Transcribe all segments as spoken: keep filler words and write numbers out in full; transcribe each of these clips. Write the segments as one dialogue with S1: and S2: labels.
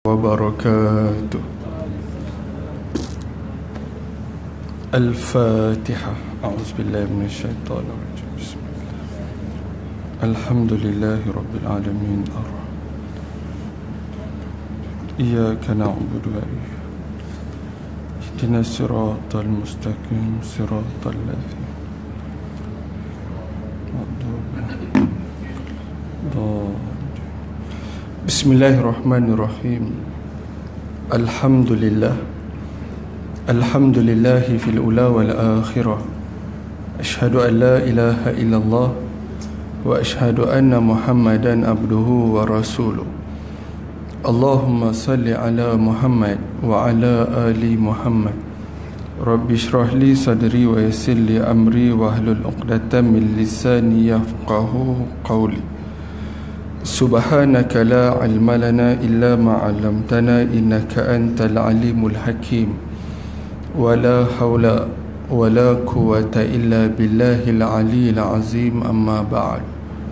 S1: wabarakatuh. Al-Fatihah. A'udzubillahi minasyaitonir rajim. Bismillah. Alhamdulillahi rabbil alamin. Iyyaka na'budu wa iyyaka ihdinas siratal mustaqim, siratal ladzina Bismillahirrahmanirrahim. Alhamdulillah. Alhamdulillahi fil ula wal akhirah. Ashhadu an la ilaha illallah wa ashhadu anna Muhammadan abduhu wa rasuluh. Allahumma salli ala Muhammad wa ala ali Muhammad. Rabbi shrah li sadri wa yassir li amri wa hlul 'uqdatam min lisani yafqahu qawli. Subhanaka la ilma lana illa ma 'allamtana innaka antal alimul hakim. Wala haula wala quwwata illa billahil aliyyil azim, amma ba'd.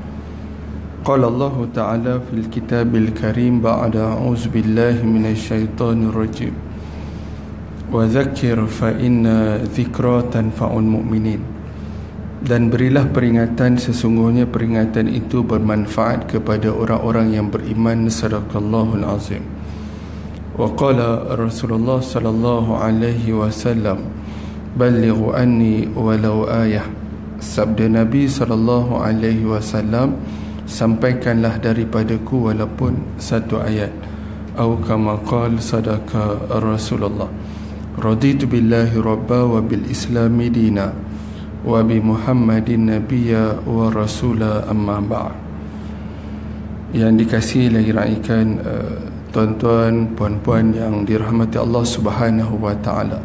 S1: Qala Allah ta'ala fil kitabil karim ba'da a'udzu billahi minasyaitonir rajim. Wa dzakkir fa inna dzikra tanfa'ul mu'minin. Dan berilah peringatan, sesungguhnya peringatan itu bermanfaat kepada orang-orang yang beriman. Sadaqallahul azim. Wa qala Rasulullah sallallahu alaihi wasallam, ballighu anni walau ayah. Sabda Nabi sallallahu alaihi wasallam, sampaikanlah daripadaku walaupun satu ayat. Atau kama qala, sadaqa Rasulullah. Raditu billahi rabba wa bil islami dina wa bi Muhammadin nabiyya wa rasula, amma ba'd. Yang dikasihi lagi raikan uh, tuan-tuan, puan-puan yang dirahmati Allah Subhanahu wa taala.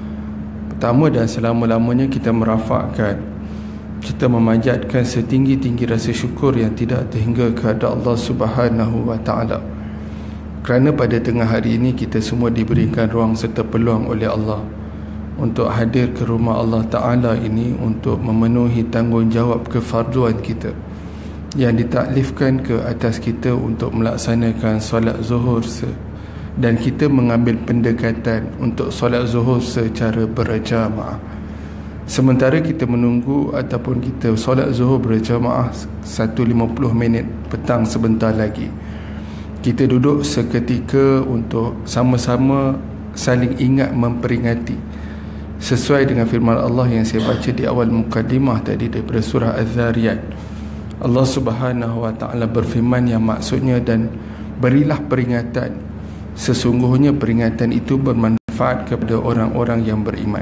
S1: Pertama dan selama-lamanya kita merafakkan, kita memanjatkan setinggi-tinggi rasa syukur yang tidak terhingga kepada Allah Subhanahu wa taala. Kerana pada tengah hari ini kita semua diberikan ruang serta peluang oleh Allah untuk hadir ke rumah Allah Ta'ala ini untuk memenuhi tanggungjawab kefarduan kita yang ditaklifkan ke atas kita untuk melaksanakan solat zuhur se dan kita mengambil pendekatan untuk solat zuhur secara berjamaah. Sementara kita menunggu ataupun kita solat zuhur berjamaah satu lima puluh minit petang sebentar lagi, kita duduk seketika untuk sama-sama saling ingat memperingati sesuai dengan firman Allah yang saya baca di awal mukadimah tadi daripada surah Az-Zariyat. Allah Subhanahu wa taala berfirman yang maksudnya, dan berilah peringatan, sesungguhnya peringatan itu bermanfaat kepada orang-orang yang beriman.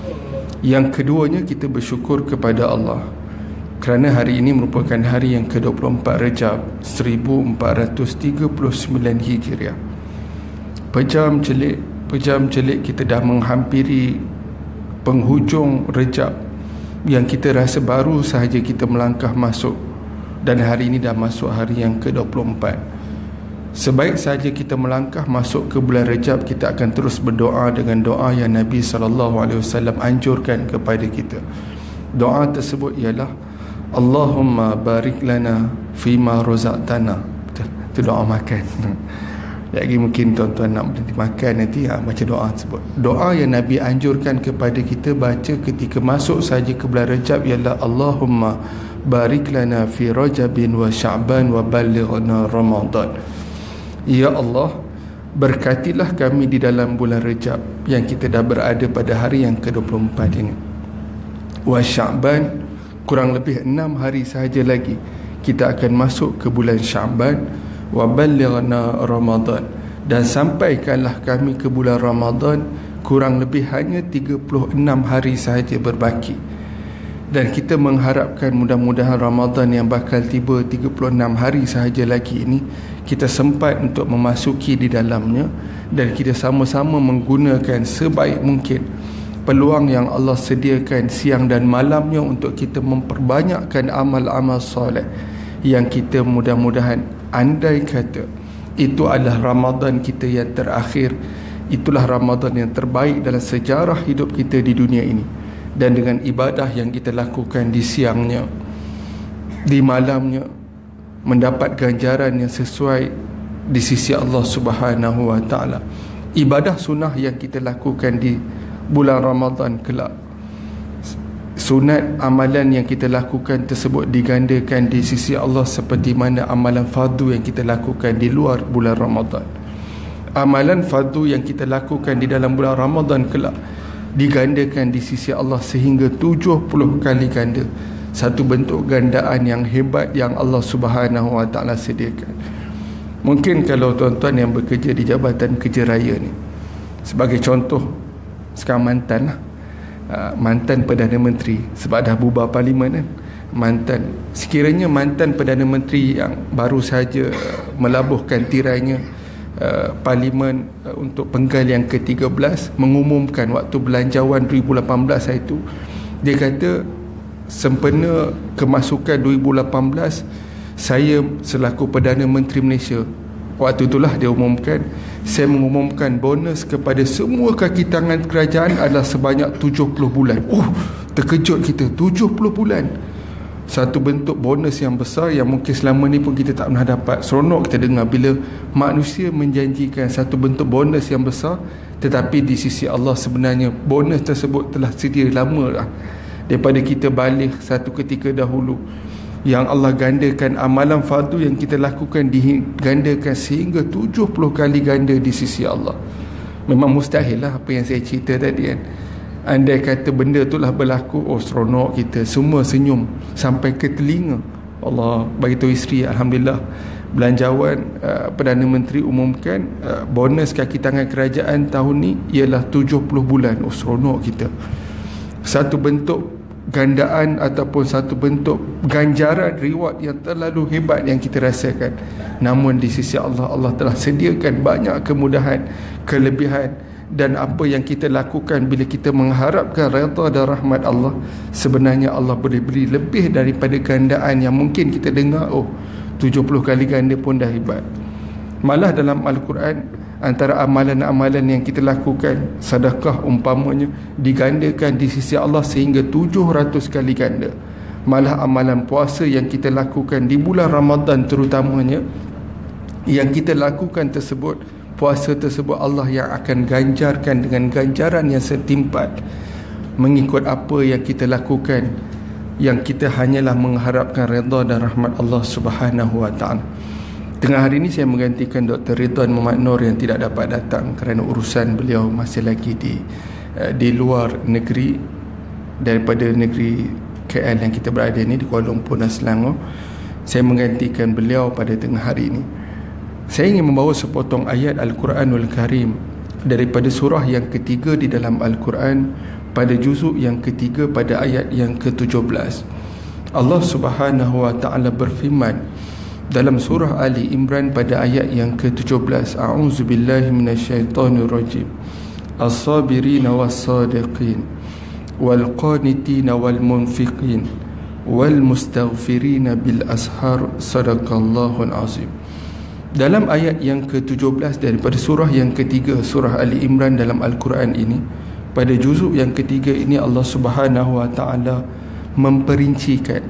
S1: Yang keduanya, kita bersyukur kepada Allah kerana hari ini merupakan hari yang ke dua puluh empat Rejab seribu empat ratus tiga puluh sembilan Hijriah. Pejam celik, pejam celik kita dah menghampiri penghujung Rejab yang kita rasa baru sahaja kita melangkah masuk, dan hari ini dah masuk hari yang ke dua puluh empat. Sebaik sahaja kita melangkah masuk ke bulan Rejab, kita akan terus berdoa dengan doa yang Nabi sallallahu alaihi wasallam anjurkan kepada kita. Doa tersebut ialah Allahumma barik lana fima razaqtana. Itu doa makan. Lagi mungkin tuan-tuan nak berhenti makan nanti, ha, baca doa tersebut. Doa yang Nabi anjurkan kepada kita baca ketika masuk saja ke bulan Rajab ialah Allahumma barik lana fi Rajabin wa Sya'ban wa ballighna Ramadan. Ya Allah, berkatilah kami di dalam bulan Rajab yang kita dah berada pada hari yang ke dua puluh empat ini. Wa Sya'ban, kurang lebih enam hari sahaja lagi kita akan masuk ke bulan Sya'ban. Wa ballighna Ramadan, dan sampaikanlah kami ke bulan Ramadan, kurang lebih hanya tiga puluh enam hari sahaja berbaki. Dan kita mengharapkan mudah-mudahan Ramadan yang bakal tiba tiga puluh enam hari sahaja lagi ini, kita sempat untuk memasuki di dalamnya, dan kita sama-sama menggunakan sebaik mungkin peluang yang Allah sediakan siang dan malamnya untuk kita memperbanyakkan amal-amal soleh yang kita mudah-mudahan, andai kata itu adalah Ramadan kita yang terakhir, itulah Ramadan yang terbaik dalam sejarah hidup kita di dunia ini. Dan dengan ibadah yang kita lakukan di siangnya, di malamnya, mendapat ganjaran yang sesuai di sisi Allah Subhanahu wa taala. Ibadah sunnah yang kita lakukan di bulan Ramadan kelak, sunat amalan yang kita lakukan tersebut digandakan di sisi Allah seperti mana amalan fardu yang kita lakukan di luar bulan Ramadan. Amalan fardu yang kita lakukan di dalam bulan Ramadan kelak digandakan di sisi Allah sehingga tujuh puluh kali ganda. Satu bentuk gandaan yang hebat yang Allah Subhanahu wa taala sediakan. Mungkin kalau tuan-tuan yang bekerja di Jabatan Kerja Raya ni, sebagai contoh, sekarang mantan lah, uh, mantan Perdana Menteri, sebab dah bubar parlimen kan, mantan, sekiranya mantan Perdana Menteri yang baru saja uh, melabuhkan tirainya uh, parlimen uh, untuk penggal yang ke tiga belas, mengumumkan waktu belanjawan dua ribu lapan belas hari itu, dia kata sempena kemasukan dua ribu lapan belas, saya selaku Perdana Menteri Malaysia, waktu itulah dia umumkan, saya mengumumkan bonus kepada semua kaki tangan kerajaan adalah sebanyak tujuh puluh bulan. Oh, terkejut kita, tujuh puluh bulan. Satu bentuk bonus yang besar yang mungkin selama ni pun kita tak pernah dapat. Seronok kita dengar bila manusia menjanjikan satu bentuk bonus yang besar, tetapi di sisi Allah sebenarnya bonus tersebut telah sedia lama lah, daripada kita balik satu ketika dahulu. Yang Allah gandakan amalan fardu yang kita lakukan digandakan sehingga tujuh puluh kali ganda di sisi Allah. Memang mustahil lah apa yang saya cerita tadi kan. Andai kata benda itulah berlaku, oh seronok kita, semua senyum sampai ke telinga. Allah bagi tahu isteri, Alhamdulillah, belanjawan uh, Perdana Menteri umumkan uh, bonus kaki tangan kerajaan tahun ni ialah tujuh puluh bulan. Oh seronok kita. Satu bentuk gandaan ataupun satu bentuk ganjaran reward yang terlalu hebat yang kita rasakan. Namun di sisi Allah, Allah telah sediakan banyak kemudahan, kelebihan, dan apa yang kita lakukan bila kita mengharapkan redha dan rahmat Allah, sebenarnya Allah boleh beri lebih daripada gandaan yang mungkin kita dengar, oh tujuh puluh kali ganda pun dah hebat. Malah dalam Al-Quran, antara amalan-amalan yang kita lakukan, sedekah umpamanya, digandakan di sisi Allah sehingga tujuh ratus kali ganda. Malah amalan puasa yang kita lakukan di bulan Ramadan terutamanya, yang kita lakukan tersebut, puasa tersebut Allah yang akan ganjarkan dengan ganjaran yang setimpal mengikut apa yang kita lakukan, yang kita hanyalah mengharapkan redha dan rahmat Allah Subhanahu wa taala. Tengah hari ini saya menggantikan Doktor Ridwan Muhammad Nur yang tidak dapat datang kerana urusan beliau masih lagi di uh, di luar negeri, daripada negeri K L yang kita berada ini, di Kuala Lumpur dan Selangor. Saya menggantikan beliau pada tengah hari ini. Saya ingin membawa sepotong ayat Al-Quranul Karim daripada surah yang ketiga di dalam Al-Quran, pada juzuk yang ketiga pada ayat yang ke tujuh belas. Allah Subhanahu wa taala berfirman dalam surah Ali Imran pada ayat yang ke tujuh belas, A'udzubillahi minasyaitonirrajim. As-sabirina was-sadiqin wal-qanitina wal-munfiqin wal-mustaghfirina bil ashar, sadaqallahul azim. Dalam ayat yang ke tujuh belas daripada surah yang ketiga, surah Ali Imran dalam Al-Quran ini, pada juzuk yang ketiga ini, Allah Subhanahu wa taala memperincikan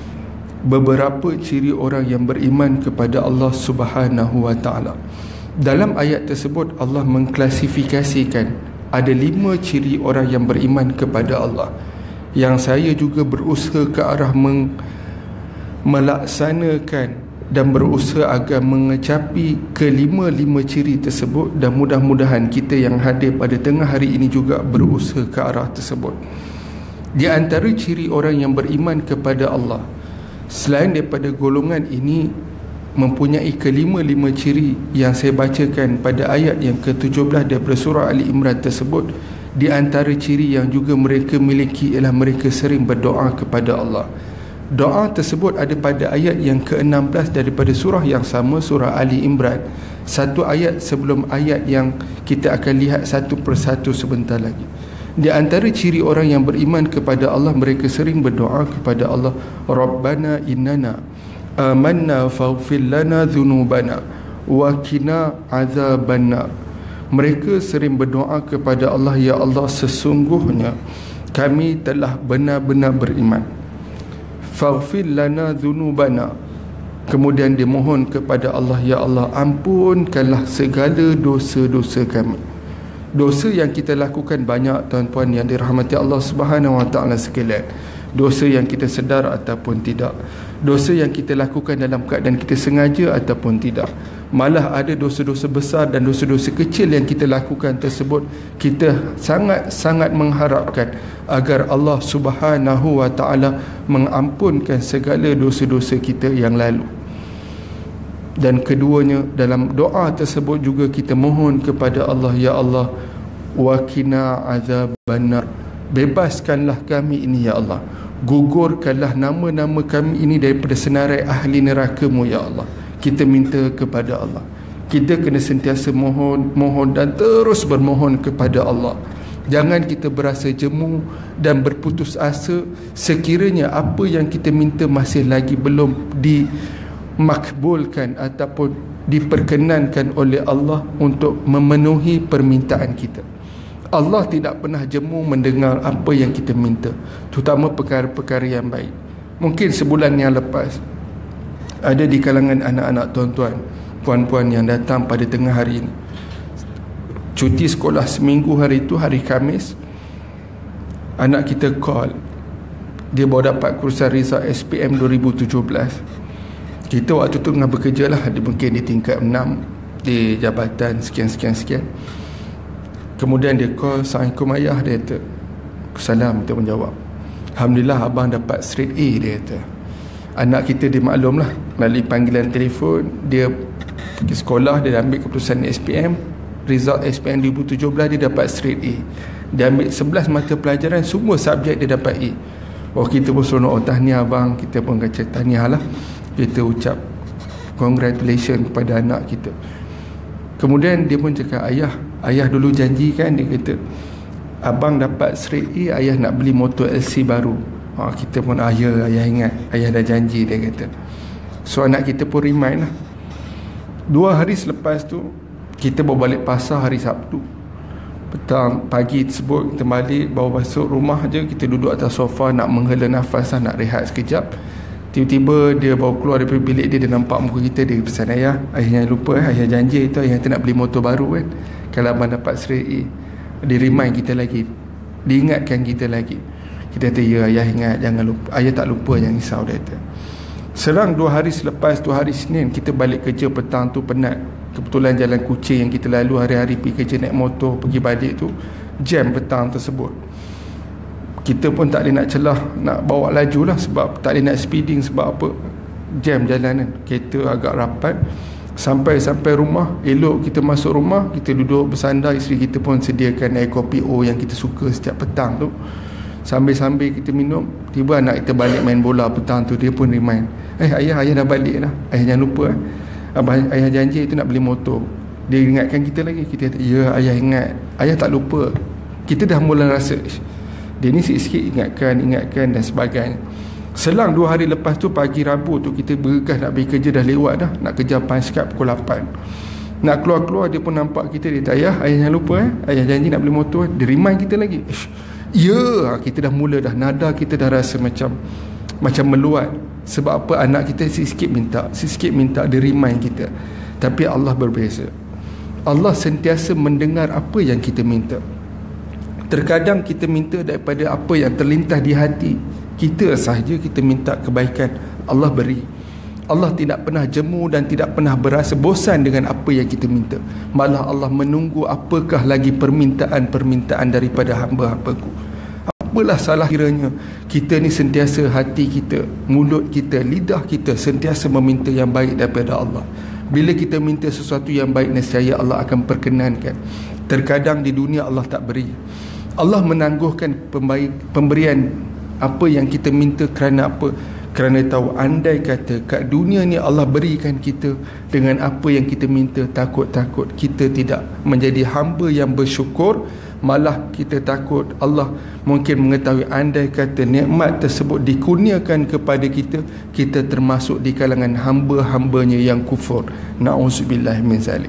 S1: beberapa ciri orang yang beriman kepada Allah Subhanahu wa taala. Dalam ayat tersebut Allah mengklasifikasikan ada lima ciri orang yang beriman kepada Allah, yang saya juga berusaha ke arah meng, melaksanakan dan berusaha agar mengecapi kelima-lima ciri tersebut, dan mudah-mudahan kita yang hadir pada tengah hari ini juga berusaha ke arah tersebut. Di antara ciri orang yang beriman kepada Allah, selain daripada golongan ini mempunyai kelima-lima ciri yang saya bacakan pada ayat yang ke tujuh belas daripada surah Ali Imran tersebut, di antara ciri yang juga mereka miliki ialah mereka sering berdoa kepada Allah. Doa tersebut ada pada ayat yang ke enam belas daripada surah yang sama, surah Ali Imran, satu ayat sebelum ayat yang kita akan lihat satu persatu sebentar lagi. Di antara ciri orang yang beriman kepada Allah, mereka sering berdoa kepada Allah, Rabbana innana amanna faghfir lana dhunubana wa qina azabannar. Mereka sering berdoa kepada Allah, ya Allah, sesungguhnya kami telah benar-benar beriman. Faghfir lana dhunubana, Kemudian dia mohon kepada Allah, ya Allah, ampunkanlah segala dosa-dosa kami. Dosa yang kita lakukan banyak, tuan-puan yang dirahmati Allah Subhanahu Wa Taala sekalian. Dosa yang kita sedar ataupun tidak. Dosa yang kita lakukan dalam keadaan kita sengaja ataupun tidak. Malah ada dosa-dosa besar dan dosa-dosa kecil yang kita lakukan tersebut, kita sangat-sangat mengharapkan agar Allah Subhanahu Wa Taala mengampunkan segala dosa-dosa kita yang lalu. Dan keduanya, dalam doa tersebut juga kita mohon kepada Allah, ya Allah, waqina azabannar, bebaskanlah kami ini ya Allah, gugurkanlah nama-nama kami ini daripada senarai ahli neraka-Mu ya Allah. Kita minta kepada Allah, kita kena sentiasa mohon, mohon dan terus bermohon kepada Allah. Jangan kita berasa jemu dan berputus asa sekiranya apa yang kita minta masih lagi belum dimakbulkan ataupun diperkenankan oleh Allah untuk memenuhi permintaan kita. Allah tidak pernah jemu mendengar apa yang kita minta, terutama perkara-perkara yang baik. Mungkin sebulan yang lepas ada di kalangan anak-anak tuan-tuan, puan-puan yang datang pada tengah hari ini, cuti sekolah seminggu, hari itu hari Khamis, anak kita call, dia baru dapat kursus result S P M dua ribu tujuh belas. Kita waktu tu tengah bekerja lah, dia mungkin di tingkat enam di jabatan sekian-sekian-sekian. Kemudian dia call, Assalamualaikum ayah, dia kata. Salam, kita menjawab, Alhamdulillah abang dapat straight A, dia kata. Anak kita dia maklum lah, melalui panggilan telefon, dia pergi sekolah, dia ambil keputusan S P M, result S P M dua ribu tujuh belas, dia dapat straight A. Dia ambil sebelas mata pelajaran, semua subjek dia dapat A. Oh, kita pun seronok, oh tahniah abang, kita pun kata tahniah lah, kita ucap congratulations kepada anak kita. Kemudian dia pun cakap, ayah, ayah dulu janji kan, dia kata abang dapat straight A, ayah nak beli motor L C baru. Ha, kita pun, ah ya, ayah ingat, ayah dah janji, dia kata. So anak kita pun remind lah. Dua hari selepas tu, kita bawa balik pasar hari Sabtu. Petang, pagi tersebut kita balik, bawa masuk rumah je, kita duduk atas sofa nak menghela nafas lah, nak rehat sekejap. Tiba-tiba dia bawa keluar daripada bilik dia, dia nampak muka kita, dia pesan, ayah, ayah jangan lupa, eh, ayah janji itu, ayah nanti nak beli motor baru kan, kalau abang dapat straight A. Dia remind kita lagi, diingatkan kita lagi. Kita kata, ya ayah ingat, jangan lupa, ayah tak lupa, jangan risau, dia kata. Serang dua hari selepas tu, hari Senin, kita balik kerja petang tu penat. Kebetulan jalan Kuching yang kita lalu hari-hari pergi kerja naik motor, pergi balik tu jam petang tersebut. Kita pun tak boleh nak celah, nak bawa laju lah, sebab tak boleh nak speeding, sebab apa, jam jalanan, kereta agak rapat. Sampai-sampai rumah, elok kita masuk rumah, kita duduk bersandar, isteri kita pun sediakan air kopi O yang kita suka setiap petang tu. Sambil-sambil kita minum, tiba anak kita balik main bola petang tu, dia pun remind, eh ayah, ayah dah balik dah, ayah jangan lupa, eh. Abang, ayah janji itu nak beli motor. Dia ingatkan kita lagi. Kita kata, ya ayah ingat, ayah tak lupa. Kita dah mula rasa, dia ni sikit-sikit ingatkan, ingatkan dan sebagainya. Selang dua hari lepas tu, pagi Rabu tu, kita bergegas nak pergi kerja, dah lewat dah, nak kerja Punchcard pukul lapan. Nak keluar-keluar, dia pun nampak kita, dia kata, ayah, ayah jangan lupa, eh. ayah janji nak beli motor. Dia remind kita lagi. Ya, kita dah mula dah, nada kita dah rasa macam macam meluat. Sebab apa, anak kita sikit-sikit minta, sikit-sikit minta, dia remind kita. Tapi Allah berbeza. Allah sentiasa mendengar apa yang kita minta. Terkadang kita minta daripada apa yang terlintas di hati kita sahaja, kita minta kebaikan, Allah beri. Allah tidak pernah jemu dan tidak pernah berasa bosan dengan apa yang kita minta. Malah Allah menunggu apakah lagi permintaan-permintaan daripada hamba-hambaku. Apalah salah kiranya kita ni sentiasa, hati kita, mulut kita, lidah kita sentiasa meminta yang baik daripada Allah. Bila kita minta sesuatu yang baik, nescaya Allah akan perkenankan. Terkadang di dunia Allah tak beri. Allah menangguhkan pemberian apa yang kita minta kerana apa? Kerana tahu, andai kata kat dunia ni Allah berikan kita dengan apa yang kita minta, takut-takut kita tidak menjadi hamba yang bersyukur. Malah kita takut Allah mungkin mengetahui, andai kata nikmat tersebut dikurniakan kepada kita, kita termasuk di kalangan hamba-hambanya yang kufur. Na'udzubillah min zalik.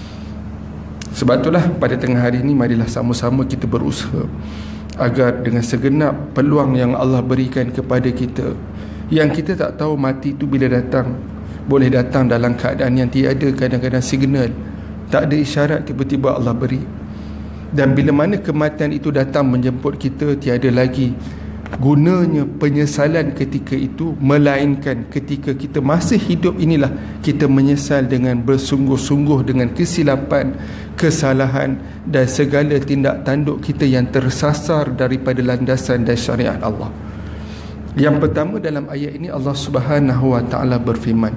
S1: Sebab itulah pada tengah hari ini, marilah sama-sama kita berusaha agar dengan segenap peluang yang Allah berikan kepada kita, yang kita tak tahu mati itu bila datang, boleh datang dalam keadaan yang tiada kadang-kadang signal, tak ada isyarat, tiba-tiba Allah beri. Dan bila mana kematian itu datang menjemput kita, tiada lagi gunanya penyesalan ketika itu, melainkan ketika kita masih hidup inilah kita menyesal dengan bersungguh-sungguh dengan kesilapan, kesalahan dan segala tindak tanduk kita yang tersasar daripada landasan dan syariat Allah. Yang pertama, dalam ayat ini Allah Subhanahu wa taala berfirman,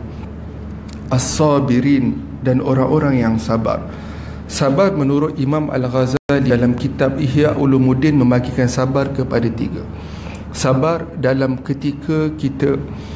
S1: as-sabirin, dan orang-orang yang sabar. Sabar menurut Imam Al-Ghazali dalam kitab Ihya Ulumuddin membagikan sabar kepada tiga. Sabar dalam ketika kita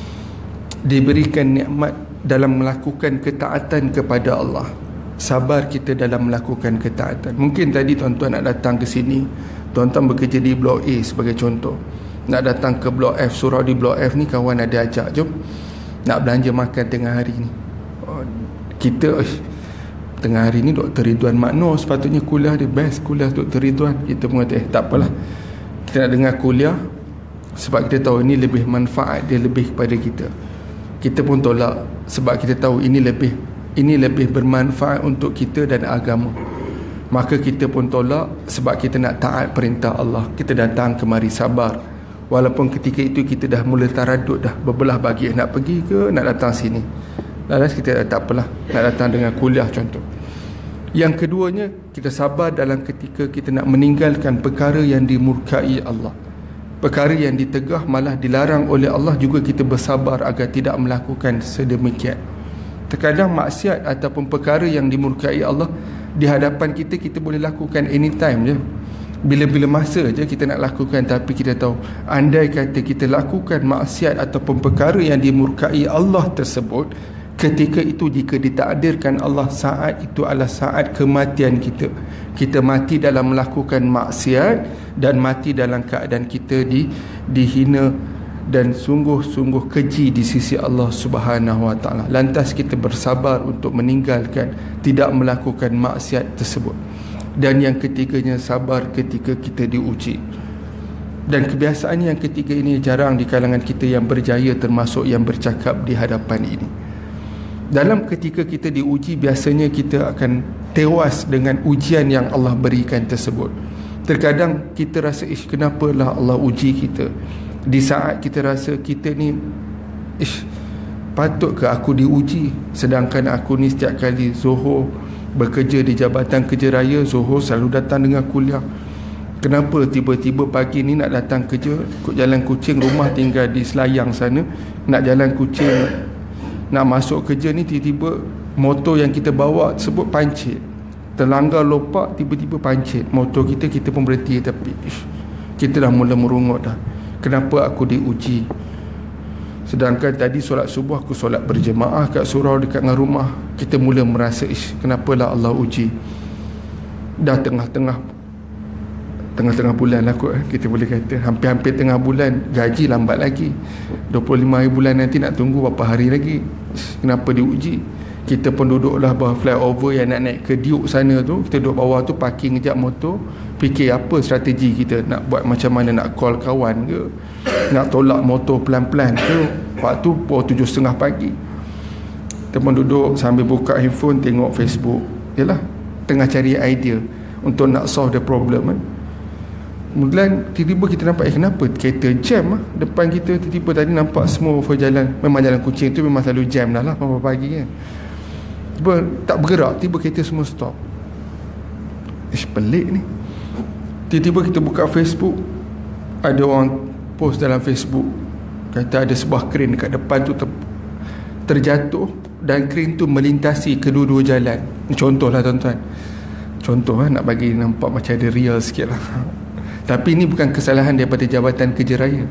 S1: diberikan nikmat dalam melakukan ketaatan kepada Allah. Sabar kita dalam melakukan ketaatan. Mungkin tadi tuan-tuan nak datang ke sini, tuan-tuan bekerja di Blok A sebagai contoh, nak datang ke Blok F, surau di Blok F ni kawan ada ajak, jom nak belanja makan tengah hari ni. Oh, kita eh, tengah hari ni Doktor Ridwan Makno sepatutnya kuliah dia best, kuliah Doktor Ridwan. Kita pun kata eh tak apalah, kita nak dengar kuliah sebab kita tahu ini lebih manfaat dia lebih kepada kita. Kita pun tolak sebab kita tahu ini lebih ini lebih bermanfaat untuk kita dan agama. Maka kita pun tolak sebab kita nak taat perintah Allah. Kita datang kemari sabar, walaupun ketika itu kita dah mula taradud, dah berbelah bagi nak pergi ke nak datang sini. Lalas kita tak apalah, nak datang dengan kuliah contoh. Yang keduanya, kita sabar dalam ketika kita nak meninggalkan perkara yang dimurkai Allah, perkara yang ditegah malah dilarang oleh Allah, juga kita bersabar agar tidak melakukan sedemikian. Terkadang maksiat ataupun perkara yang dimurkai Allah di hadapan kita, kita boleh lakukan anytime je, bila-bila masa je kita nak lakukan. Tapi kita tahu, andai kata kita lakukan maksiat ataupun perkara yang dimurkai Allah tersebut, ketika itu jika ditakdirkan Allah, saat itu adalah saat kematian kita. Kita mati dalam melakukan maksiat dan mati dalam keadaan kita di, dihina dan sungguh-sungguh keji di sisi Allah Subhanahu wa taala. Lantas kita bersabar untuk meninggalkan, tidak melakukan maksiat tersebut. Dan yang ketiganya, sabar ketika kita diuji. Dan kebiasaan yang ketiga ini jarang di kalangan kita yang berjaya, termasuk yang bercakap di hadapan ini. Dalam ketika kita diuji, biasanya kita akan tewas dengan ujian yang Allah berikan tersebut. Terkadang kita rasa, ish, kenapalah Allah uji kita. Di saat kita rasa kita ni, ish, patut ke aku diuji, sedangkan aku ni setiap kali Zohor bekerja di Jabatan Kerja Raya, Zohor selalu datang dengan kuliah. Kenapa tiba-tiba pagi ni nak datang kerja, ikut jalan Kuching, rumah tinggal di Selayang sana, nak jalan Kuching, nak masuk kerja ni, tiba-tiba motor yang kita bawa tersebut pancit, terlanggar lopak, tiba-tiba pancit motor kita, kita pun berhenti. Tapi ish, kita dah mula merungut dah, kenapa aku diuji? Sedangkan tadi solat subuh aku solat berjemaah kat surau dekat dengan rumah. Kita mula merasa, ish, kenapalah Allah uji. Dah tengah-tengah Tengah-tengah bulan lah kot, kita boleh kata hampir-hampir tengah bulan, gaji lambat lagi, dua puluh lima hari bulan nanti, nak tunggu berapa hari lagi. Kenapa diuji? Kita pun duduklah bawah flyover yang nak naik ke Duke sana tu. Kita duduk bawah tu, parking kejap motor, fikir apa strategi kita, nak buat macam mana, nak call kawan ke, nak tolak motor pelan-pelan ke. Waktu pukul tujuh tiga puluh pagi, kita pun duduk sambil buka handphone, tengok Facebook. Yalah, tengah cari idea untuk nak solve the problem kan. Kemudian tiba-tiba kita nampak, eh kenapa kereta jam lah depan kita. Tiba-tiba tadi nampak semua over jalan, memang jalan Kuching tu memang selalu jam dah lah pagi-pagi kan. Tiba tak bergerak, tiba kereta semua stop. Ish, pelik ni. Tiba-tiba kita buka Facebook, ada orang post dalam Facebook, kata ada sebuah kren dekat depan tu ter, terjatuh, dan kren tu melintasi kedua-dua jalan. Contoh lah tuan-tuan, contoh lah, nak bagi nampak macam ada real sikit lah. Tapi ini bukan kesalahan daripada Jabatan Kerja Raya.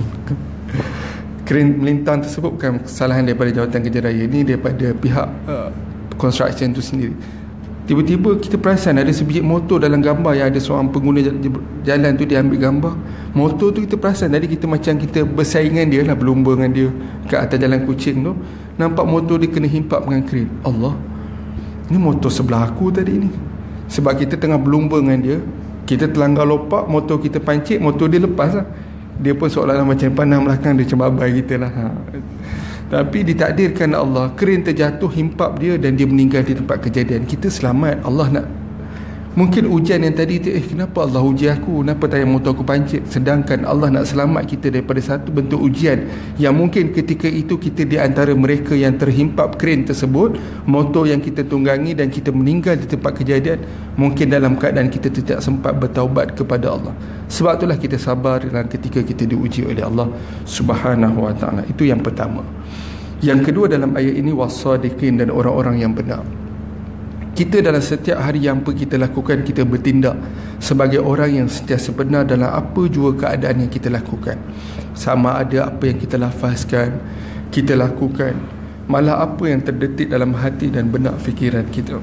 S1: Kren melintang tersebut bukan kesalahan daripada Jabatan Kerja Raya. Ini daripada pihak uh, construction tu sendiri. Tiba-tiba kita perasan ada sebiji motor dalam gambar yang ada seorang pengguna jalan tu, dia ambil gambar motor tu. Kita perasan tadi kita macam kita bersaingan dia lah, berlumba dengan dia kat atas jalan Kuching tu. Nampak motor dia kena himpap dengan kren. Allah, ini motor sebelah aku tadi ni. Sebab kita tengah berlumba dengan dia, kita terlanggar lopak, motor kita pancit, motor dia lepas lah. Dia pun seolah-olah macam pandang belakang dia, macam babai kita lah. Ha. Tapi ditakdirkan Allah, kren terjatuh, himpap dia dan dia meninggal di tempat kejadian. Kita selamat. Allah nak, mungkin ujian yang tadi tu, eh kenapa Allah uji aku, kenapa tayar motor aku pancit, sedangkan Allah nak selamat kita daripada satu bentuk ujian yang mungkin ketika itu kita di antara mereka yang terhimpap kren tersebut, motor yang kita tunggangi, dan kita meninggal di tempat kejadian, mungkin dalam keadaan kita tidak sempat bertaubat kepada Allah. Sebab itulah kita sabar dalam ketika kita diuji oleh Allah Subhanahu wa ta'ala. Itu yang pertama. Yang kedua dalam ayat ini, was-sadiqin, dan orang-orang yang benar. Kita dalam setiap hari yang apa kita lakukan, kita bertindak sebagai orang yang sentiasa benar dalam apa jua keadaan yang kita lakukan. Sama ada apa yang kita lafazkan, kita lakukan, malah apa yang terdetik dalam hati dan benak fikiran kita.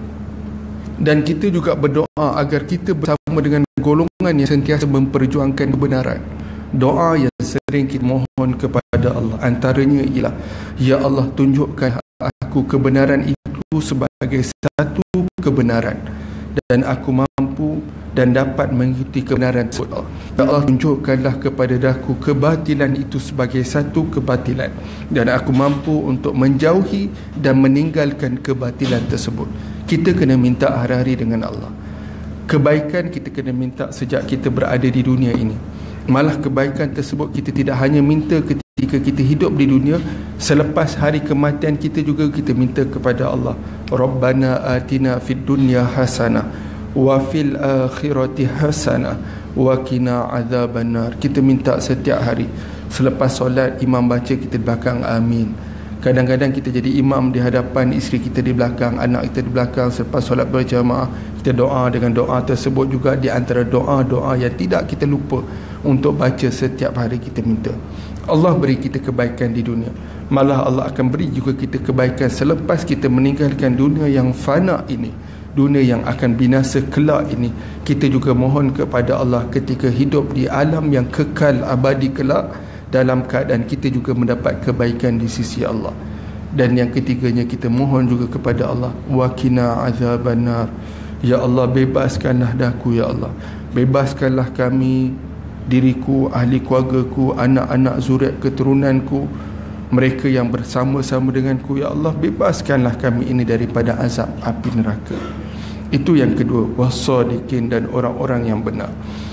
S1: Dan kita juga berdoa agar kita bersama dengan golongan yang sentiasa memperjuangkan kebenaran. Doa yang sering kita mohon kepada Allah antaranya ialah, ya Allah, tunjukkan aku kebenaran itu sebagai satu kebenaran, dan aku mampu dan dapat mengikuti kebenaran tersebut. Ya Allah, tunjukkanlah kepada aku kebatilan itu sebagai satu kebatilan, dan aku mampu untuk menjauhi dan meninggalkan kebatilan tersebut. Kita kena minta hari-hari dengan Allah. Kebaikan kita kena minta sejak kita berada di dunia ini. Malah kebaikan tersebut kita tidak hanya minta ketika kita hidup di dunia, selepas hari kematian kita juga kita minta kepada Allah, Rabbana atina fid dunya hasanah wa fil akhirati hasanah wa qina adzabannar. Kita minta setiap hari. Selepas solat, imam baca, kita di belakang amin. Kadang-kadang kita jadi imam di hadapan, isteri kita di belakang, anak kita di belakang. Selepas solat berjamaah, kita doa dengan doa tersebut juga di antara doa-doa yang tidak kita lupa untuk baca setiap hari. Kita minta Allah beri kita kebaikan di dunia, malah Allah akan beri juga kita kebaikan selepas kita meninggalkan dunia yang fana ini, dunia yang akan binasa kelak ini. Kita juga mohon kepada Allah ketika hidup di alam yang kekal abadi kelak, dalam keadaan kita juga mendapat kebaikan di sisi Allah. Dan yang ketiganya, kita mohon juga kepada Allah, wa qina azabannar. Ya Allah, bebaskanlah daku, ya Allah, bebaskanlah kami, diriku, ahli keluargaku, anak-anak zuriat keturunanku, mereka yang bersama-sama denganku, ya Allah, bebaskanlah kami ini daripada azab api neraka. Itu yang kedua, was-sadiqin, dan orang-orang yang benar.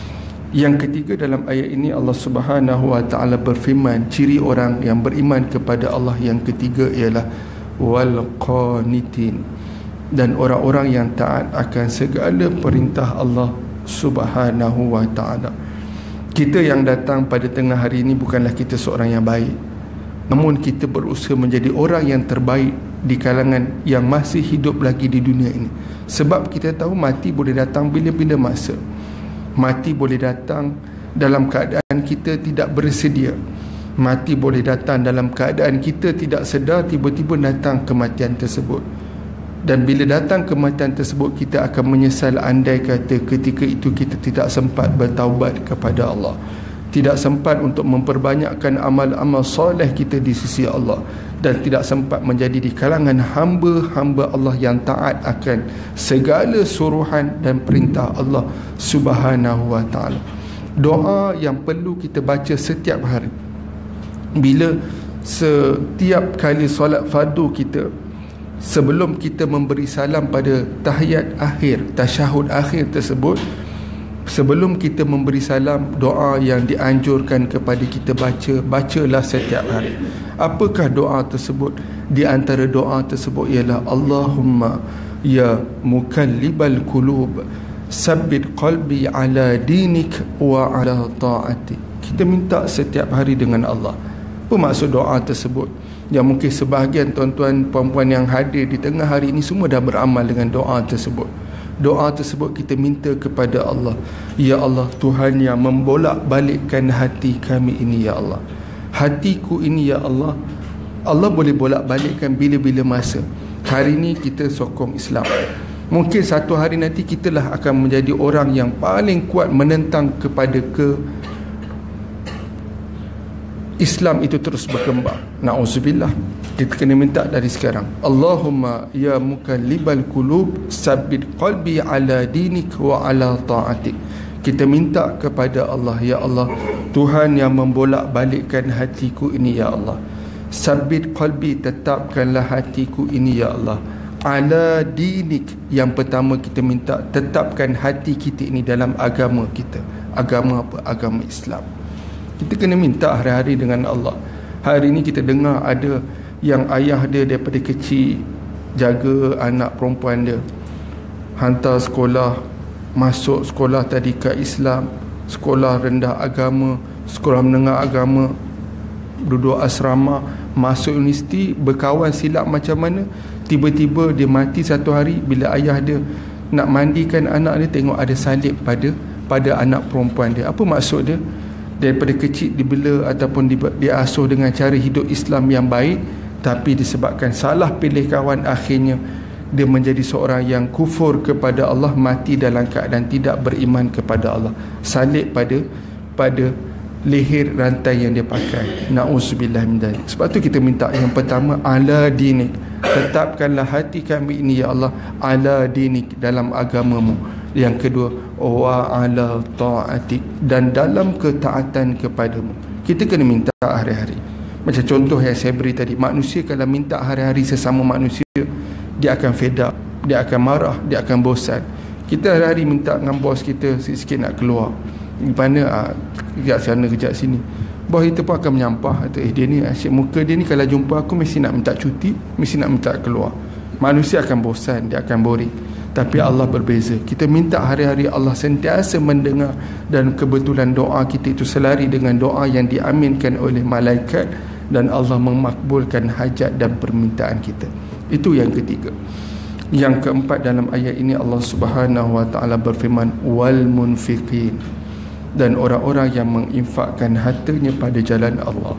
S1: Yang ketiga dalam ayat ini, Allah Subhanahu wa ta'ala berfirman, ciri orang yang beriman kepada Allah yang ketiga ialah wal qanitin, dan orang-orang yang taat akan segala perintah Allah Subhanahu wa ta'ala. Kita yang datang pada tengah hari ini bukanlah kita seorang yang baik, namun kita berusaha menjadi orang yang terbaik di kalangan yang masih hidup lagi di dunia ini. Sebab kita tahu mati boleh datang bila-bila masa. Mati boleh datang dalam keadaan kita tidak bersedia. Mati boleh datang dalam keadaan kita tidak sedar, tiba-tiba datang kematian tersebut. Dan bila datang kematian tersebut, kita akan menyesal andai kata ketika itu kita tidak sempat bertaubat kepada Allah, tidak sempat untuk memperbanyakkan amal-amal soleh kita di sisi Allah, dan tidak sempat menjadi di kalangan hamba-hamba Allah yang taat akan segala suruhan dan perintah Allah Subhanahu wa ta'ala. Doa yang perlu kita baca setiap hari. Bila setiap kali solat fardu kita, sebelum kita memberi salam pada tahiyat akhir, tasyahud akhir tersebut, sebelum kita memberi salam, doa yang dianjurkan kepada kita baca, bacalah setiap hari. Apakah doa tersebut? Di antara doa tersebut ialah, Allahumma ya mukallibal qulub, sabbit qalbi ala dinik wa ala ta'ati. Kita minta setiap hari dengan Allah. Apa maksud doa tersebut? Yang mungkin sebahagian tuan-tuan puan-puan yang hadir di tengah hari ini semua dah beramal dengan doa tersebut. Doa tersebut kita minta kepada Allah, ya Allah, Tuhan yang membolak-balikkan hati kami ini, ya Allah, hatiku ini, ya Allah, Allah boleh bolak-balikkan bila-bila masa. Hari ini kita sokong Islam, mungkin satu hari nanti kitalah akan menjadi orang yang paling kuat menentang kepada ke Islam itu terus berkembang. Na'udzubillah. Kita kena minta dari sekarang, Allahumma ya mukallibal qulub, sabbit qalbi ala dinik wa ala ta'atik. Kita minta kepada Allah, ya Allah, Tuhan yang membolak-balikkan hatiku ini, ya Allah, Sabit qalbi, tetapkanlah hatiku ini ya Allah, ala dinik. Yang pertama kita minta, tetapkan hati kita ini dalam agama kita. Agama apa? Agama Islam. Kita kena minta hari-hari dengan Allah. Hari ini kita dengar ada yang ayah dia daripada kecil jaga anak perempuan dia, hantar sekolah, masuk sekolah tadika Islam, sekolah rendah agama, sekolah menengah agama, duduk asrama, masuk universiti, berkawan silap macam mana, tiba-tiba dia mati satu hari bila ayah dia nak mandikan anak dia, tengok ada salib pada pada anak perempuan dia. Apa maksud dia? Daripada kecil dibela ataupun diasuh dengan cara hidup Islam yang baik, tapi disebabkan salah pilih kawan, akhirnya dia menjadi seorang yang kufur kepada Allah, mati dalam keadaan tidak beriman kepada Allah. Salib pada pada leher rantai yang dia pakai. Na'udzubillah min dzalik. Sebab tu kita minta yang pertama, ala dinik, tetapkanlah hati kami ini ya Allah, ala dinik, dalam agamamu. Yang kedua, wa ala ta'atik, dan dalam ketaatan kepadamu. Kita kena minta hari-hari. Macam contoh yang saya beri tadi, manusia kalau minta hari-hari sesama manusia, dia akan fed up, dia akan marah, dia akan bosan. Kita hari-hari minta dengan bos kita sikit-sikit nak keluar, di mana ah, kejap sana kejap sini, bos kita pun akan menyampah, atau eh dia ni asyik muka dia ni, kalau jumpa aku mesti nak minta cuti, mesti nak minta keluar. Manusia akan bosan, dia akan boring. Tapi Allah berbeza. Kita minta hari-hari, Allah sentiasa mendengar, dan kebetulan doa kita itu selari dengan doa yang diaminkan oleh malaikat, dan Allah memakbulkan hajat dan permintaan kita. Itu yang ketiga. Yang keempat, dalam ayat ini Allah Subhanahu wa taala berfirman, wal munfiqin, dan orang-orang yang menginfakkan hartanya pada jalan Allah.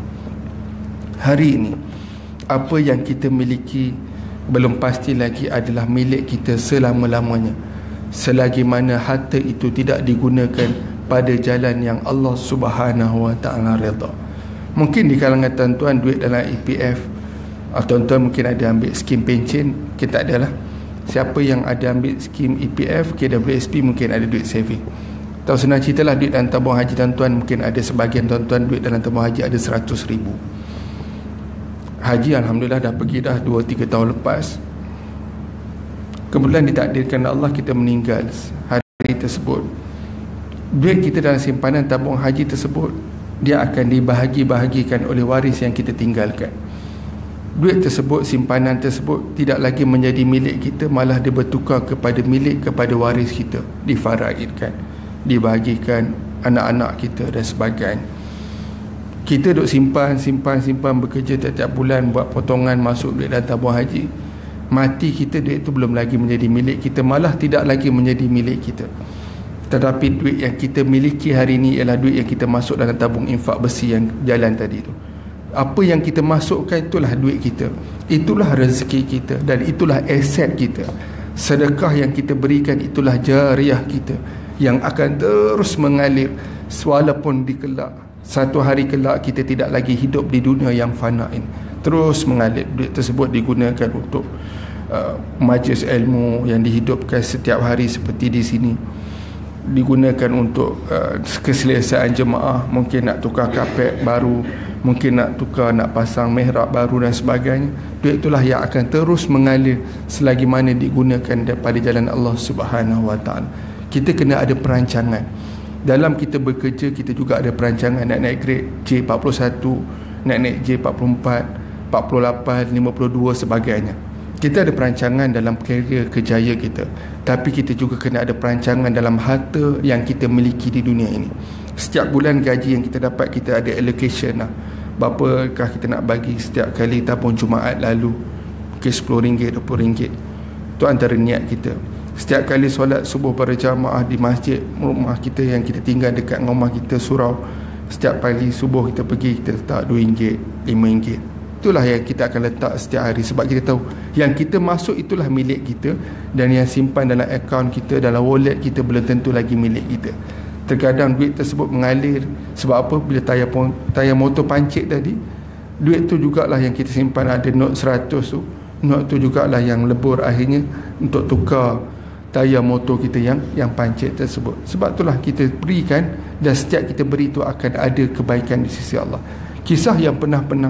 S1: Hari ini apa yang kita miliki belum pasti lagi adalah milik kita selama-lamanya, selagi mana harta itu tidak digunakan pada jalan yang Allah Subhanahu wa taala redha. Mungkin di kalangan tuan-tuan duit dalam E P F, atau tuan-tuan mungkin ada ambil skim pencen, kita tak adalah. Siapa yang ada ambil skim E P F, K W S P, mungkin ada duit saving. Tahu senang ceritalah, duit dalam tabung haji tuan-tuan, mungkin ada sebahagian tuan-tuan duit dalam tabung haji ada seratus ribu. Haji Alhamdulillah dah pergi dah dua tiga tahun lepas. Kemudian ditakdirkan Allah kita meninggal hari tersebut. Duit kita dalam simpanan tabung haji tersebut, dia akan dibahagi-bahagikan oleh waris yang kita tinggalkan. Duit tersebut, simpanan tersebut tidak lagi menjadi milik kita, malah dia bertukar kepada milik kepada waris kita, difaraidkan, dibahagikan anak-anak kita dan sebagainya. Kita duk simpan, simpan, simpan, bekerja tiap-tiap bulan, buat potongan, masuk duit dalam tabung haji. Mati kita, duit itu belum lagi menjadi milik kita, malah tidak lagi menjadi milik kita. Tetapi duit yang kita miliki hari ini ialah duit yang kita masuk dalam tabung infak besi yang jalan tadi itu. Apa yang kita masukkan, itulah duit kita, itulah rezeki kita, dan itulah aset kita. Sedekah yang kita berikan, itulah jariah kita, yang akan terus mengalir walaupun dikelak. Satu hari kelak kita tidak lagi hidup di dunia yang fana ini, terus mengalir. Duit tersebut digunakan untuk uh, majlis ilmu yang dihidupkan setiap hari seperti di sini, digunakan untuk uh, keselesaan jemaah, mungkin nak tukar kapet baru, mungkin nak tukar, nak pasang mihrab baru dan sebagainya. Duit itulah yang akan terus mengalir selagi mana digunakan daripada jalan Allah Subhanahu wa taala. Kita kena ada perancangan. Dalam kita bekerja, kita juga ada perancangan nak naik grade J empat puluh satu, nak naik J empat puluh empat, empat puluh lapan, lima puluh dua sebagainya. Kita ada perancangan dalam karier kejayaan kita, tapi kita juga kena ada perancangan dalam harta yang kita miliki di dunia ini. Setiap bulan gaji yang kita dapat, kita ada allocation lah, berapakah kita nak bagi setiap kali tabung Jumaat lalu, mungkin sepuluh ringgit, dua puluh ringgit. Itu antara niat kita. Setiap kali solat subuh berjamaah di masjid rumah kita yang kita tinggal dekat rumah kita, surau, setiap kali subuh kita pergi, kita letak dua ringgit, lima ringgit. Itulah yang kita akan letak setiap hari, sebab kita tahu yang kita masuk itulah milik kita, dan yang simpan dalam akaun kita, dalam wallet kita, belum tentu lagi milik kita. Terkadang duit tersebut mengalir. Sebab apa? Bila tayar, tayar motor pancit tadi, duit tu jugalah yang kita simpan, ada note seratus tu, note tu jugalah yang lebur akhirnya untuk tukar tayar motor kita yang yang pancit tersebut. Sebab itulah kita berikan, dan setiap kita beri itu akan ada kebaikan di sisi Allah. Kisah yang pernah-pernah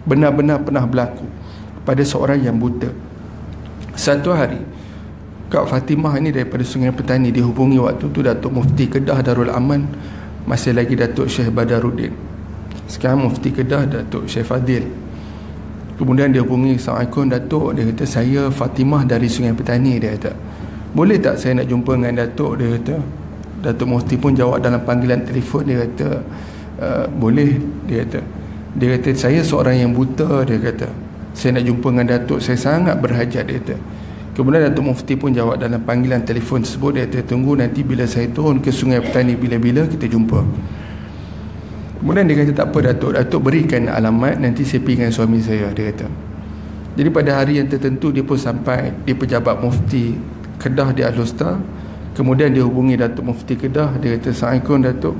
S1: benar-benar pernah berlaku pada seorang yang buta. Satu hari Kak Fatimah ini daripada Sungai Petani dihubungi waktu tu Datuk Mufti Kedah Darul Aman, masih lagi Datuk Syekh Badaruddin, sekarang Mufti Kedah Datuk Syekh Fadil. Kemudian dia hubungi, Assalamualaikum Datuk, dia kata saya Fatimah dari Sungai Petani. Dia kata boleh tak saya nak jumpa dengan Datuk? Dia kata. Datuk Mufti pun jawab dalam panggilan telefon, dia kata uh, boleh. Dia kata dia kata saya seorang yang buta, dia kata saya nak jumpa dengan Datuk, saya sangat berhajat, dia kata. Kemudian Datuk Mufti pun jawab dalam panggilan telefon tersebut, dia kata tunggu nanti bila saya turun ke Sungai Petani, bila-bila kita jumpa. Kemudian dia kata tak apa Datuk, Datuk berikan alamat, nanti saya pergi dengan suami saya, dia kata. Jadi pada hari yang tertentu dia pun sampai di pejabat Mufti Kedah di Al-Usta. Kemudian dia hubungi Datuk Mufti Kedah, dia kata Assalamualaikum Datuk,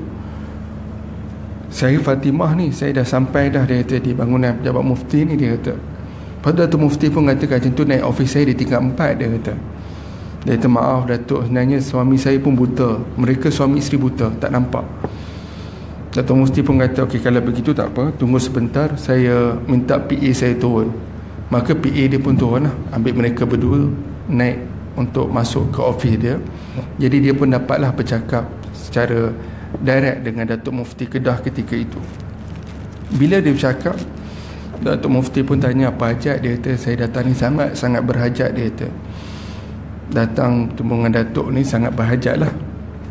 S1: saya Fatimah ni, saya dah sampai dah, dia kata di bangunan pejabat Mufti ni, dia kata. Pada Datuk Mufti pun katakan macam tu, naik ofis saya di tingkat empat, dia kata. Dia kata maaf Datuk, sebenarnya suami saya pun buta, mereka suami isteri buta, tak nampak. Datuk Mufti pun kata okey kalau begitu tak apa, tunggu sebentar, saya minta P A saya turun. Maka P A dia pun turun lah, ambil mereka berdua naik untuk masuk ke ofis dia. Jadi dia pun dapatlah bercakap secara direct dengan Datuk Mufti Kedah ketika itu. Bila dia bercakap, Datuk Mufti pun tanya apa hajat. Dia kata saya datang ni sangat sangat berhajat, dia kata. Datang bertemu dengan Datuk ni sangat berhajat lah.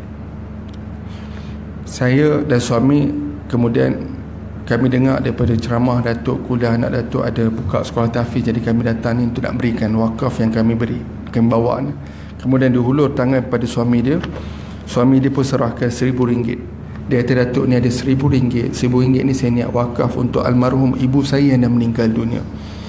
S1: Saya dan suami, kemudian kami dengar daripada ceramah Datuk, kuliah anak Datuk ada buka sekolah tahfiz, jadi kami datang ni untuk nak berikan wakaf yang kami beri, kami bawa ni. Kemudian dia hulur tangan pada suami dia. Suami dia pun serahkan seribu ringgit. Dia kata Datuk ni ada seribu ringgit. Seribu ringgit ni saya niat wakaf untuk almarhum ibu saya yang dah meninggal dunia.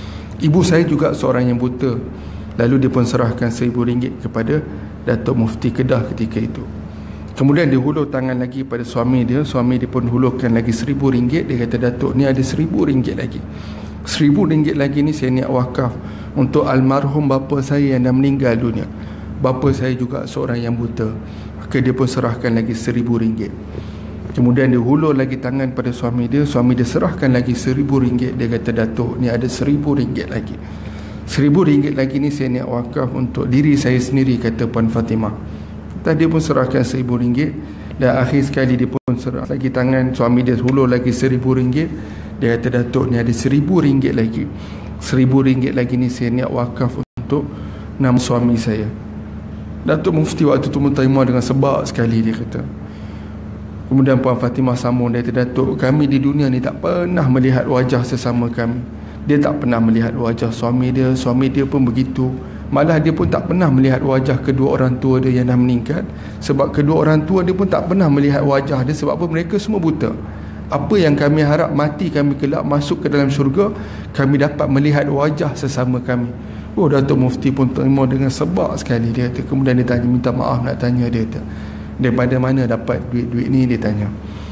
S1: Ibu saya juga seorang yang buta. Lalu dia pun serahkan seribu ringgit kepada Datuk Mufti Kedah ketika itu. Kemudian dia hulur tangan lagi pada suami dia. Suami dia pun hulurkan lagi seribu ringgit. Dia kata Datuk ni ada seribu ringgit lagi. Seribu ringgit lagi ni saya niat wakaf untuk almarhum bapa saya yang dah meninggal dunia. Bapa saya juga seorang yang buta. Maka dia pun serahkan lagi seribu ringgit. Kemudian dia hulur lagi tangan pada suami dia. Suami dia serahkan lagi seribu ringgit. Dia kata Datuk ni ada seribu ringgit lagi. Seribu ringgit lagi ni saya niat wakaf untuk diri saya sendiri, kata Puan Fatimah. Tadi dia pun serahkan seribu ringgit. Dan akhir sekali dia pun serah lagi tangan. Suami dia hulur lagi seribu ringgit. Dia kata Datuk ni ada seribu ringgit lagi. Seribu ringgit lagi ni saya niat wakaf untuk nama suami saya. Datuk Mufti waktu tu menerima dengan sebab sekali, dia kata. Kemudian Puan Fatimah sambung, dia kata Datuk, kami di dunia ni tak pernah melihat wajah sesama kami. Dia tak pernah melihat wajah suami dia, suami dia pun begitu. Malah dia pun tak pernah melihat wajah kedua orang tua dia yang dah meninggal. Sebab kedua orang tua dia pun tak pernah melihat wajah dia. Sebab apa? Mereka semua buta. Apa yang kami harap mati kami kelak masuk ke dalam syurga, kami dapat melihat wajah sesama kami. Oh, Datuk Mufti pun terima dengan sebab sekali, dia kata. Kemudian dia tanya, minta maaf nak tanya, dia kata, daripada mana dapat duit-duit ni, dia tanya.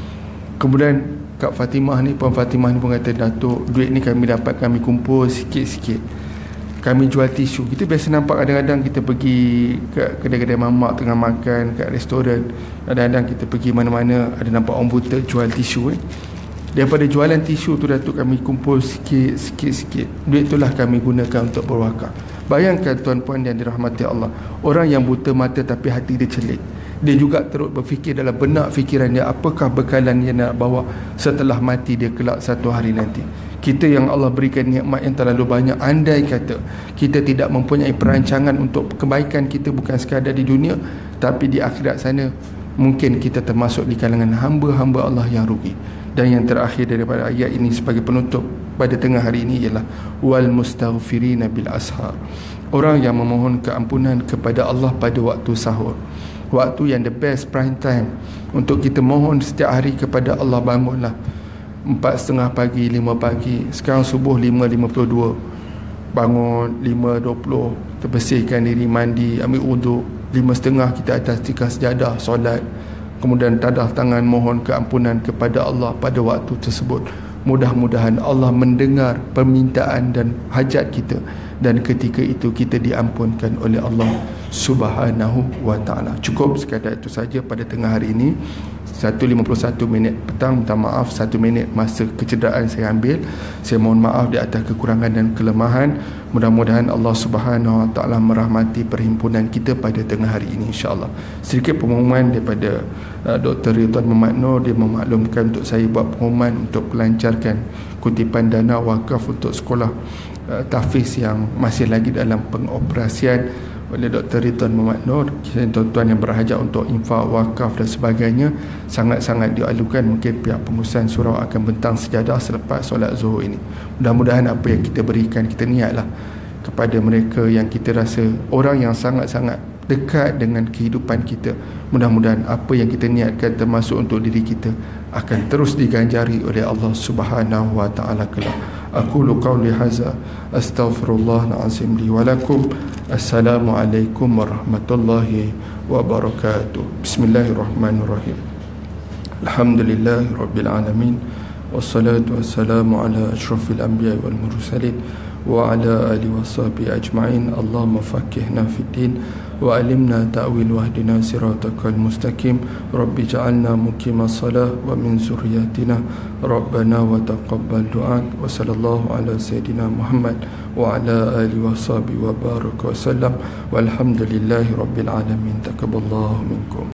S1: Kemudian Kak Fatimah ni, Puan Fatimah ni pun kata, Datuk, duit ni kami dapat, kami kumpul sikit-sikit, kami jual tisu. Kita biasa nampak kadang-kadang kita pergi ke kedai-kedai mamak tengah makan, kat restoran, kadang-kadang kita pergi mana-mana ada nampak orang buta jual tisu eh. Daripada jualan tisu tu Datuk, kami kumpul sikit-sikit. Duit itulah kami gunakan untuk berwakaf. Bayangkan tuan-puan yang dirahmati Allah, orang yang buta mata tapi hati dia celik. Dia juga terus berfikir dalam benak fikiran dia, apakah bekalan dia nak bawa setelah mati dia kelak satu hari nanti. Kita yang Allah berikan nikmat yang terlalu banyak, andai kata kita tidak mempunyai perancangan untuk kebaikan kita, bukan sekadar di dunia, tapi di akhirat sana, mungkin kita termasuk di kalangan hamba-hamba Allah yang rugi. Dan yang terakhir daripada ayat ini sebagai penutup pada tengah hari ini ialah wal mustaghfirina bil ashar. Orang yang memohon keampunan kepada Allah pada waktu sahur. Waktu yang the best prime time untuk kita mohon setiap hari kepada Allah. Bangunlah empat setengah pagi, lima pagi. Sekarang subuh lima lima puluh dua. Bangun lima dua puluh, terbersihkan diri, mandi, ambil wuduk. Lima setengah kita atas tikar sejadah, solat. Kemudian tadah tangan mohon keampunan kepada Allah pada waktu tersebut. Mudah-mudahan Allah mendengar permintaan dan hajat kita, dan ketika itu kita diampunkan oleh Allah Subhanahu wa ta'ala. Cukup sekadar itu saja pada tengah hari ini. satu lima puluh satu minit petang. Minta maaf satu minit masa kecederaan saya ambil. Saya mohon maaf di atas kekurangan dan kelemahan. Mudah-mudahan Allah Subhanahu wa ta'ala merahmati perhimpunan kita pada tengah hari ini, insya-Allah. Sedikit pengumuman daripada uh, Doktor Ridwan Muhammad Noor. Dia memaklumkan untuk saya buat pengumuman untuk melancarkan kutipan dana wakaf untuk sekolah uh, tahfiz yang masih lagi dalam pengoperasian oleh Doktor Ridwan Muhammad Noor. Tuan-tuan yang berhajat untuk infak, wakaf dan sebagainya sangat-sangat dialukan. Mungkin pihak pengurusan surau akan bentang sejadah selepas solat zuhur ini. Mudah-mudahan apa yang kita berikan, kita niatlah kepada mereka yang kita rasa orang yang sangat-sangat dekat dengan kehidupan kita. Mudah-mudahan apa yang kita niatkan termasuk untuk diri kita akan terus diganjari oleh Allah Subhanahu wa ta'ala kelak. Aqulu qawli hadza astaghfirullahal azim li wa lakum. Assalamualaikum warahmatullahi wabarakatuh. Bismillahirrahmanirrahim. Alhamdulillahi rabbil alamin. Wassalatu wassalamu ala asyrafil anbiya wal mursalin wa ala alihi washabihi ajma'in. Allahumma faqihna fid din wa alimna ta'wil wahdina siratakal mustaqim. Rabbi ja'alna muqimas salah wa min zurriyatina rabbana wa taqabbal du'a. Wa sallallahu ala sayyidina Muhammad wa ala alihi washabihi wa baraka wa sallam. Walhamdulillahi rabbil alamin. Taqabbalallahu minkum.